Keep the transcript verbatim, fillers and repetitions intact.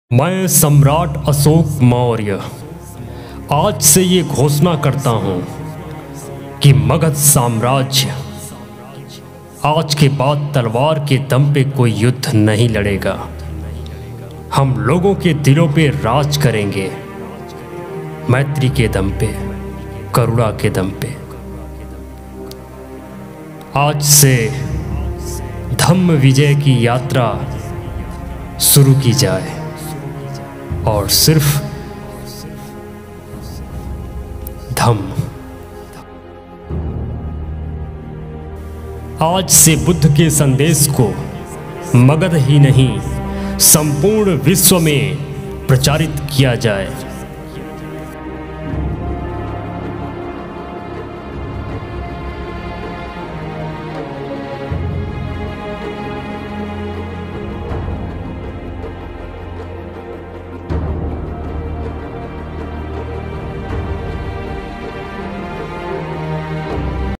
मैं सम्राट अशोक मौर्य आज से ये घोषणा करता हूँ कि मगध साम्राज्य आज के बाद तलवार के दम पे कोई युद्ध नहीं लड़ेगा। हम लोगों के दिलों पे राज करेंगे, मैत्री के दम पे, करुणा के दम पे। आज से धम्म विजय की यात्रा शुरू की जाए और सिर्फ धम्म। आज से बुद्ध के संदेश को मगध ही नहीं संपूर्ण विश्व में प्रचारित किया जाए।